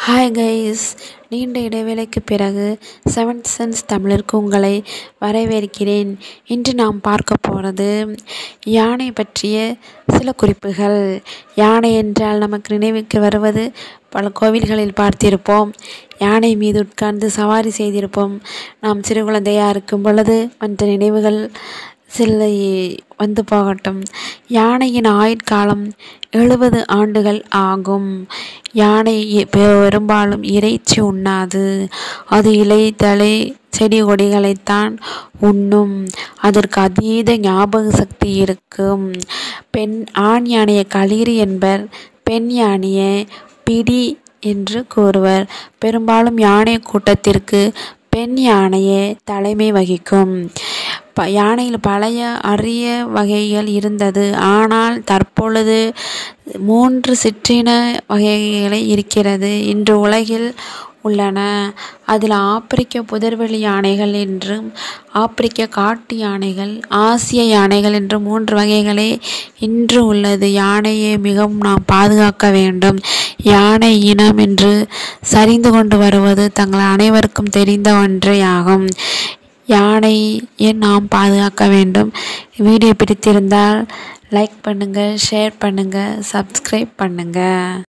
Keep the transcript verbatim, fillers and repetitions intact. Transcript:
Hi guys, நீண்ட இடைவேளைக்கு பிறகு செவன்த் சென்ஸ் தமிழிற்கு உங்களை வரவேற்கிறேன். இன்று நாம் பார்க்க போகிறது யானை பற்றிய சில குறிப்புகள். யானை என்றால் நமக்கு நினைவுக்கு வருவது பல கோவில்களில் பார்த்திருப்போம். யானை மீது உட்கார்ந்து சவாரி செய்திருப்போம். நாம் சிறு குழந்தையாக இருக்கும் பொழுது மற்ற நினைவுகள் சில வந்து போகட்டும். யானையின் ஆயுட்காலம் எழுபது ஆண்டுகள் ஆகும். யானை பெரும்பாலும் இறைச்சி உண்ணாது. அது இலை தலை செடி கொடிகளைத்தான் உண்ணும். அதற்கு அதீத ஞாபக சக்தி இருக்கும். பெண் ஆண் யானையை களிறு என்பர், பெண் யானையை பிடி என்று கூறுவர். பெரும்பாலும் யானை கூட்டத்திற்கு பெண் யானையே தலைமை வகிக்கும். ப யானையில் பழைய அரிய வகைகள் இருந்தது. ஆனால் தற்பொழுது மூன்று சிற்றின வகைகளை இருக்கிறது இன்று உலகில் உள்ளன. அதில் ஆப்பிரிக்க புதர்வெளி யானைகள் என்றும், ஆப்பிரிக்க காட்டு யானைகள், ஆசிய யானைகள் என்று மூன்று வகைகளே இன்று உள்ளது. யானையை மிகவும் நாம் பாதுகாக்க வேண்டும். யானை இனம் என்று சரிந்து கொண்டு வருவது தங்கள் அனைவருக்கும் தெரிந்த ஒன்றே ஆகும். யானையை நாம் பாதுகாக்க வேண்டும். வீடியோ பிடித்திருந்தால் லைக் பண்ணுங்கள், ஷேர் பண்ணுங்கள், சப்ஸ்கிரைப் பண்ணுங்கள்.